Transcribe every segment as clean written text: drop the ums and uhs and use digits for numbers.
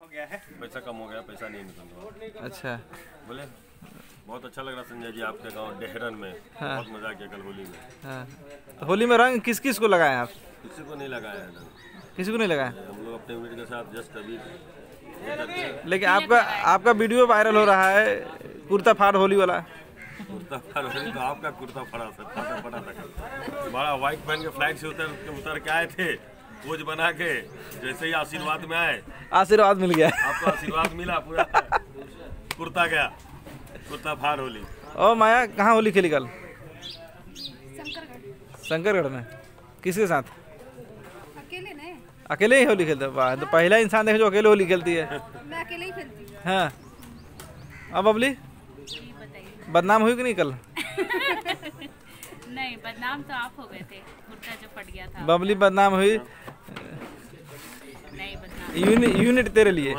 गया है, पैसा कम हो गया, पैसा नहीं निकल रहा। अच्छा, बोले बहुत अच्छा लग रहा संजय जी आपके गांव डेहरन में। हाँ। बहुत मजा किया कल होली में। हाँ, तो होली में रंग किस किस को लगाए आप? किसी को नहीं लगाया है, किसी को नहीं लगाया? हम लोग अपने यूनिट के साथ जस्ट अभी। लेकिन आपका वीडियो वायरल हो रहा है, कुर्ता फाड़ होली वाला। कुर्ता फाड़ होली तो आपका कुर्ता फटा था, बड़ा व्हाइट पहन के फ्लाइट से उतर के आए थे, पोज बना के, जैसे ही आशीर्वाद में आए, आशीर्वाद मिल गया। आपको आशीर्वाद मिला, पूरा कुर्ता गया, कुर्ता फाड़ होली। ओ माया, कहाँ होली खेली कल? शंकरगढ़ में। किसके साथ? अकेले ने। अकेले ही होली खेलते? वाह, तो पहला इंसान देखे जो अकेले होली खेलती है। मैं अकेले ही खेलती हूँ। हाँ, अब बबली बदनाम हुई कि नहीं कल? नहीं, बदनाम तो आप हो गए थे, कुर्ता जो फट गया था। बबली बदनाम हुई? नहीं, बदनाम यूनिट तेरे लिए।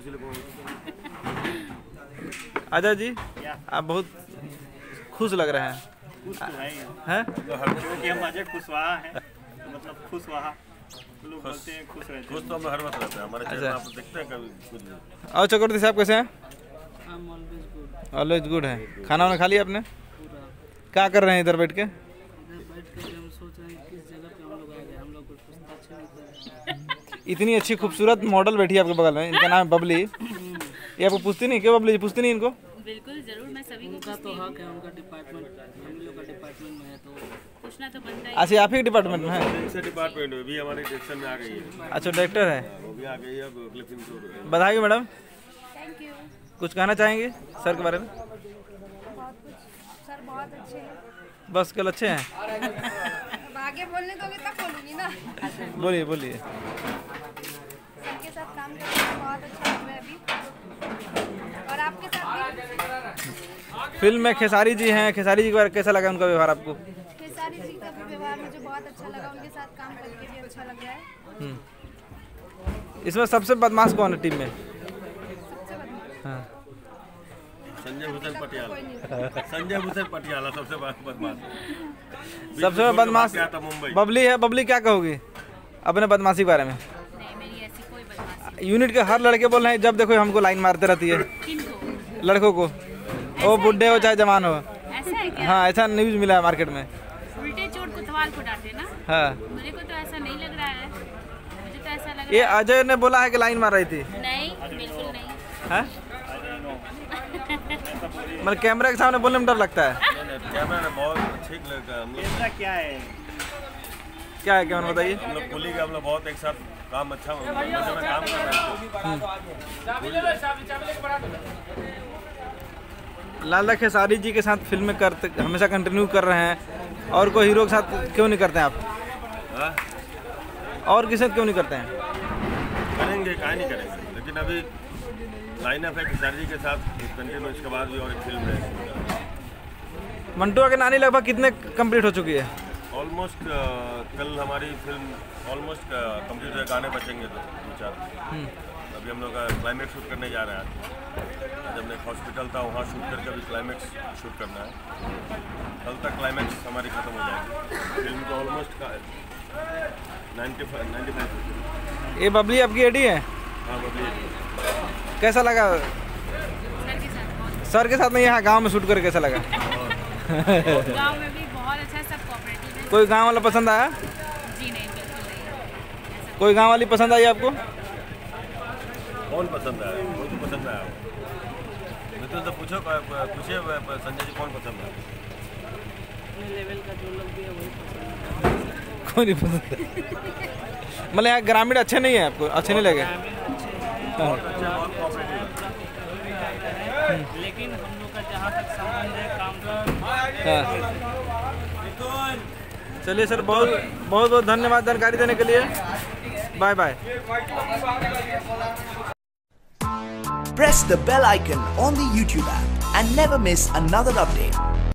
आजा जी, आप बहुत खुश लग रहे हैं। खुश तो है हैं? क्योंकि हम अजय खुशवाहा हैं, मतलब खुशवाहा लोग बोलते हैं, खुश रहते हैं। खुश तो हम हर वक्त रहते हैं, हमारे चैनल आप देखते हैं कभी कुछ नहीं। और चक्रवर्ती साहब कैसे हैं? ऑलवेज गुड है। खाना वाना खा लिया आपने? क्या कर रहे हैं इधर बैठ के? हम सोच रहे हैं किस जगह पे हम लोग आ गए, हम लोग को पूछताछ नहीं कर रहे। इतनी अच्छी खूबसूरत मॉडल बैठी है आपके बगल में, इनका नाम है बबली। ये आपको पूछती नहीं? क्यों बबली जी पूछती नहीं इनको? बिल्कुल जरूर, मैं सभी को उनका तो हक है, उनका डिपार्टमेंट हम लोग का डिपार्टमेंट में है, तो पूछना तो बनता है। अच्छा, आप ही डिपार्टमेंट में है? से डिपार्टमेंट में भी हमारे डायरेक्शन में आ गई है। अच्छा, डायरेक्टर है, वो भी आ गई है, अब अगले फिल्म शुरू। बधाई मैडम। Thank you. कुछ कहना चाहेंगे सर के बारे में? बहुत कुछ, सर बहुत अच्छे हैं। बस कल अच्छे हैं? अब आगे बोलने दोगे तब बोलूँगी ना। बोलिए बोलिए। सर के साथ काम करके बहुत अच्छा लग रहा है अभी, और आपके साथ भी। फिल्म में खेसारी जी हैं, खेसारी जी के बारे में कैसा लगा उनका व्यवहार आपको? खेसारी जी का भी व्यवहार मुझे बहुत अच्छा लगा, उनके साथ काम करके भी अच्छा लग रहा है। इसमें सबसे बदमाश कौन है टीम में? सबसे बदमाश हाँ, संजय हुसैन पटियाला। संजय हुसैन पटियाला सबसे बदमाश। सबसे बदमाश गया था मुंबई। बबली है। बबली क्या कहोगी अपने बदमाशी के बारे में? नहीं, मेरी ऐसी कोई बदमाशी। यूनिट के हर लड़के बोल रहे हैं, जब देखो हमको लाइन मारते रहती है। किनको? लड़कों को, वो बुढ़े हो चाहे जवान हो। ऐसा है क्या? हाँ, ऐसा न्यूज मिला है मार्केट में। उल्टे चोट कोतवाल को डांटे ना? हाँ, मेरे को तो ऐसा नहीं लग रहा है, मुझे तो ऐसा लग ये रहा अजय ने बोला है कि लाइन मार रही थी। है नहीं, बिल्कुल नहीं। हाँ? मतलब कैमरा के सामने बोलने में डर लगता है। कैमरा बहुत ठीक लगता है। हम लोग ऐसा क्या है? क्या है कैमरा बताइए? हम लोग पुलिस हम लोग बहुत एक साथ काम अच्छा काम कर रहे हैं। लाला खेसारी जी के साथ फिल्में करते हमेशा कंटिन्यू कर रहे हैं, और कोई हीरो के साथ क्यों नहीं करते हैं आप? हाँ? और किसी से क्यों नहीं करते हैं? करेंगे, काहे नहीं करेंगे, लेकिन अभी लाइन अप है खेसारी जी के साथ कंटिन्यू, इसके बाद भी और एक फिल्म है। मंटुआ के नानी लगभग कितने कंप्लीट हो चुकी है? ऑलमोस्ट कल हमारी फिल्म ऑलमोस्ट कंप्लीट है, गाने बचेंगे दो चार। अभी हम लोग क्लाइमेक्स शूट करने जा रहे हैं। आज हमने एक हॉस्पिटल था, वहाँ शूट करके अभी क्लाइमेक्स शूट करना है। कल तक क्लाइमेक्स हमारी ख़त्म हो जाएगी। फिल्म तो ऑलमोस्ट 95। ये बबली आपकी एडी है? हाँ, बबली। कैसा लगा सर के साथ बहुत, सर के साथ नहीं, यहाँ गांव में शूट करके कैसा लगा? गांव में भी बहुत अच्छा, सब कोऑपरेटिव है। कोई गांव वाला पसंद आया? जी नहीं, बिल्कुल नहीं। ऐसा कोई गांव वाली पसंद आई आपको? कौन पसंद आया? कोई तो पसंद आया। तो पूछिए संजय जी कौन पसंद है? अपने लेवल का जो लोग भी है वही पसंद है। कोई नहीं पसंद। मतलब यहाँ ग्रामीण अच्छे नहीं है आपको? अच्छे नहीं लगे? बहुत कोऑपरेटिव है। लेकिन हम लोग का जहाँ तक संबंध है काम का। हाँ। चलिए सर, बहुत बहुत बहुत धन्यवाद जानकारी देने के लिए। Bye bye. Press the bell icon on the YouTube app and never miss another update.